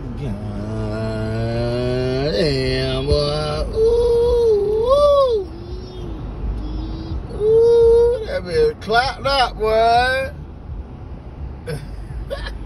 God damn, boy. Ooh, ooh, ooh, that bitch clapped up, boy.